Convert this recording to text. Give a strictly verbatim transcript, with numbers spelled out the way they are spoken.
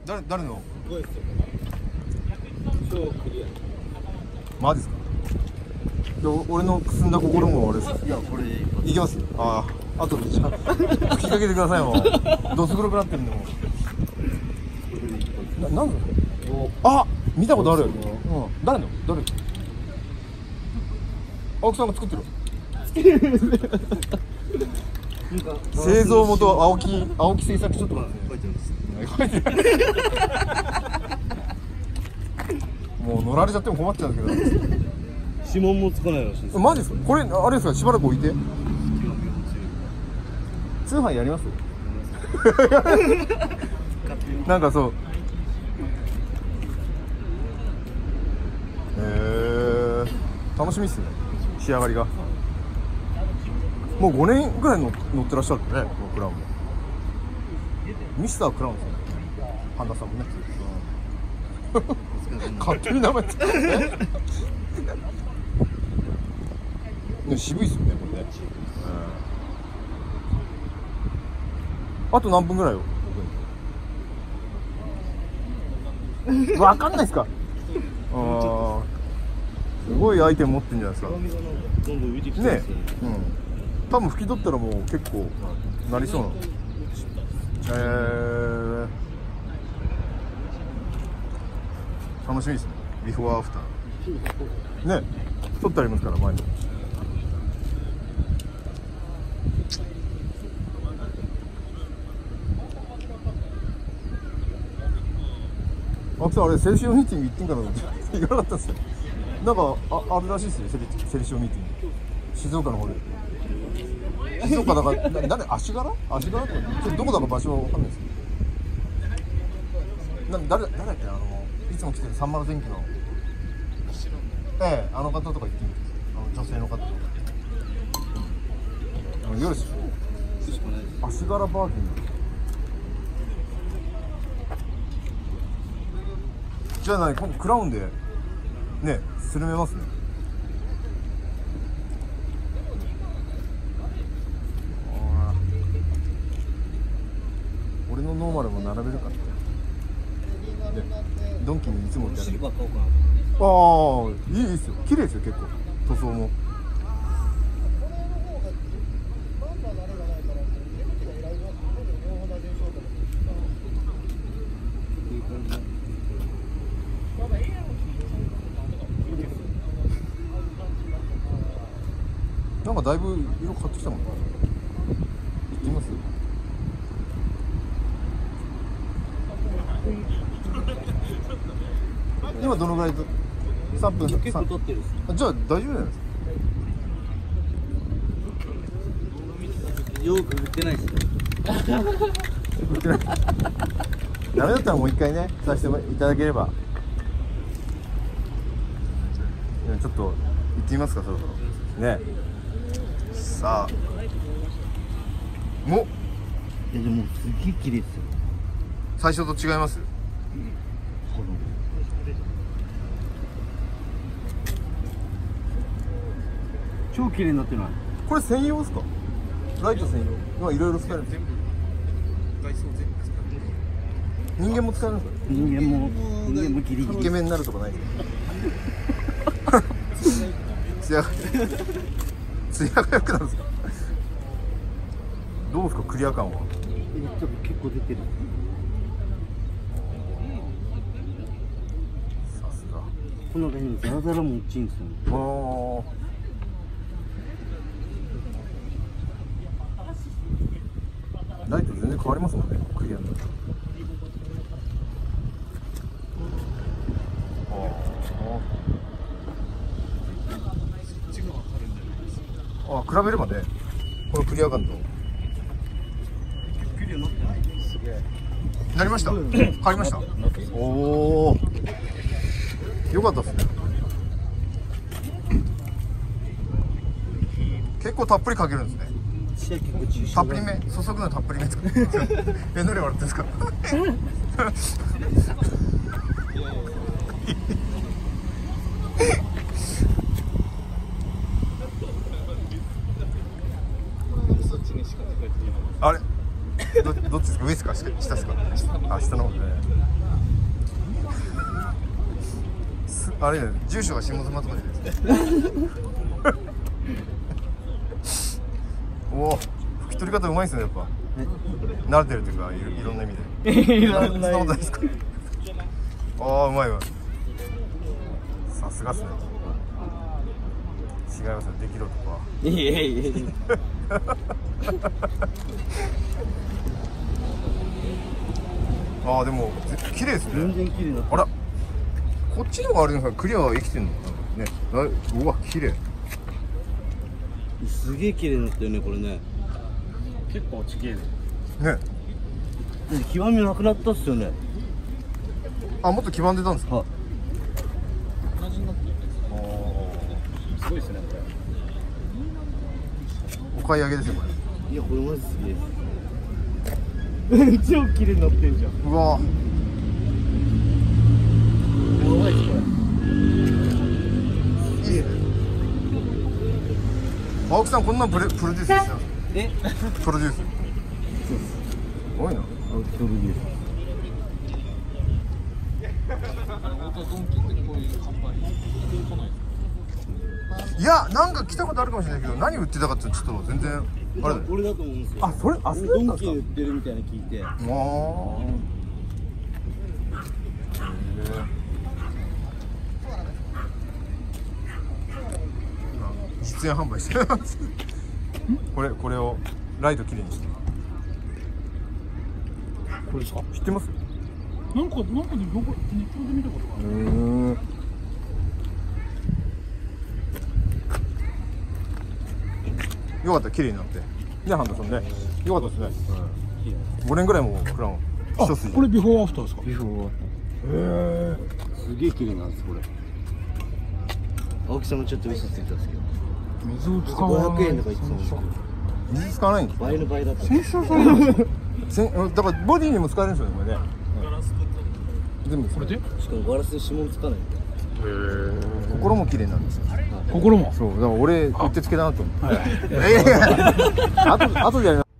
誰誰の？ 超クリア。 マジですか？で俺のくすんだ心もあれですか？ いやこれでいきます。ああ、あとじゃあ吹きかけてくださいもう。どす黒くなってるんでもう。ななんだ？あ、見たことある。うん。誰の？誰？青木さんが作ってる。製造元は青木青木製作所とかですね。書いてます。書いてる。もう乗られちゃっても困っちゃうんですけど。 指紋もつかないらしいです。 マジですか？これあれですか？しばらく置いて。通販やります？なんかそう。えー、楽しみっすね。仕上がりが。もうごねんぐらい乗ってらっしゃるんでね、クラウンも。ミスタークラウンですよね。半田さんもね。勝手に名前つけてね。渋いっすよね、これね。あと何分ぐらいよ。わかんないっすか。ああ、すごいアイテム持ってんじゃないですか。ね、うん。多分拭き取ったらもう結構なりそうな。えー、楽しみですね。ビフォーアフター。ね、撮ってありますから前に。あきさんあれセルシオミーティング行ってんかなと思って言わなかったっすよ。なんか あ, あるらしいですよ、セルセルシオミーティング。静岡の方で。静岡だからな誰足柄？足柄とかどこだか場所はわかんないですけど。な誰誰だっけ、あのいつも来てるサンマル電機の。ええ、あの方とか行ってみて、あの女性の方とか。あの夜し足柄バーキング。じゃあ何、今度クラウンでね、スルメますね。俺のノーマルも並べるからね。ドンキにいつもいただける。ああ、いいですよ。綺麗ですよ、結構塗装も。なんかだいぶ色変わってきたもんな。行ってみます？今どのぐらいと？さんぷん。結構撮ってる。じゃあ大丈夫じゃないですか。 よく売ってないですよ。 売ってない。ダメだったらもう一回ね、させていただければ。ちょっと行ってみますか、そろそろ。ね。さあ。も。 え、でもすげえ綺麗ですよ。 最初と違います？ 超綺麗になってない？ これ専用ですか？ライト専用。今いろいろ使えるんですよ。外装全部使える。人間も使えるんですか？ 人間も人間もギリギリ。 イケメンになるとかないですか？ツヤがツヤが良くなるんですか？どうですか、クリア感は？ 結構出てる。 さすが。 この辺にザラザラも落ちんですよね。ああ。ライト全然変わりますもんね、クリアになると。ああ、比べればね、このクリア感と。 クリアなってない。すげえ。 なりました。変わりました。おお。よかったですね。結構たっぷりかけるんですね。たっぷりめ、注ぐのたっぷりめですか。え、どれ笑ってんですか。あれ、ど、どっちですか、上ですか、下ですか。あ、下の方で、ね。 あれね、住所が下妻とかでおお、拭き取り方うまいですね、やっぱ慣れてるっていうか、いろ、いろんな意味でいろんなそんなことないですか。ああ、うまいうまい、さすがっすね。違いますね、できろとか。 いやいやいやああ、でも綺麗ですね。 全然綺麗になった。 あら、こっちの方があれですか、クリアは生きてんのかなね。あ、うわ、綺麗。 すげえ綺麗になったよねこれね。 結構ちげえね。 ね。 極みなくなったっすよね。 あ、もっと黄ばんでたんですか。 はい。 同じになってる。 あすごいですねこあ、お買い上げですよこれ。 いやこれマジすげえ超綺麗になってんじゃん。 うわ、 やばいっすこれ。 いいですね。青木さん、こんなんプレプロデュースしてたんですか。 えプロデュース。すごいな。 アウトドルです。 れ。オートドンキってこういう販売来ないですか。 いや、なんか来たことあるかもしれないけど、何売ってたかってちょっと全然あれだよ。 これだと思うんですよ。 あ、それ、あ、それドンだったんですキで売ってるみたいなの聞いて。 か。ああ。実演販売してますこれ、これをライトきれいにして。 これですか。 知ってます？ なんかなんかでどこネットで見たことがある。 うん。よかった、綺麗になって。ね、ハンドさんね。よかったですね。ごねんぐらいもクラウンあ、 一筋。 これビフォーアフターですか。 ビフォー。 へえ。 すげえ綺麗なんですこれ。青木さんもちょっと嘘ついたんですけど。 水を使わない。 ごひゃくえんとか言ってたんですけど。 水使わないんですか。 倍の倍だった。 先週さん。 せん、だからボディにも使えるんですよね、これね。全部これで。 しかもガラスで指紋つかない。 心も綺麗なんですよ。 心も。 そう、だから俺、うってつけだなと思って。いやいやいや、あと、あとでやります。